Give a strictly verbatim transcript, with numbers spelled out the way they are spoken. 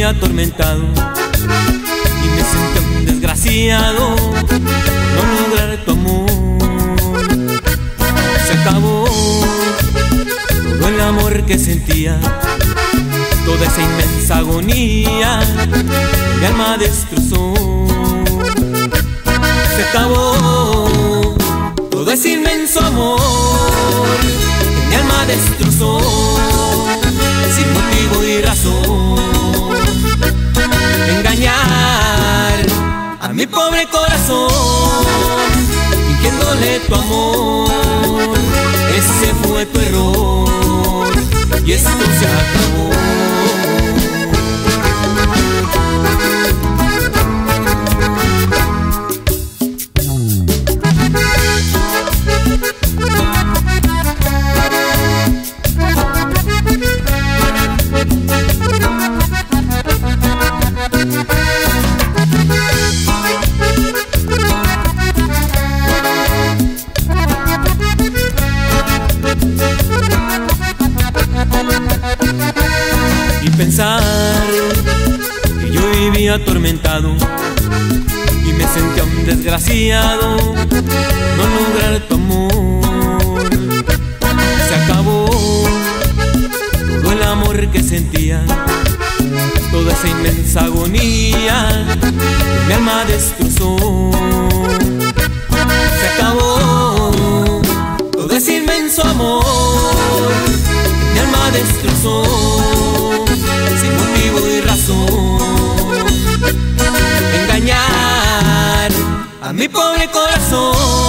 vivía atormentado y me sentía un desgraciado por no lograr tu amor. Se acabó todo el amor que sentía, toda esa inmensa agonía mi alma destrozó. Se acabó todo ese inmenso amor que mi alma destrozó, sin motivo y razón. Engañar a mi pobre corazón, fingiéndole tu amor, ese fue tu error y esto se acabó. Pensar que yo vivía atormentado y me sentía un desgraciado no lograr tu amor. Se acabó todo el amor que sentía, toda esa inmensa agonía que mi alma destrozó. Se acabó todo ese inmenso amor que mi alma destrozó, sin motivo y razón. Engañar a mi pobre corazón,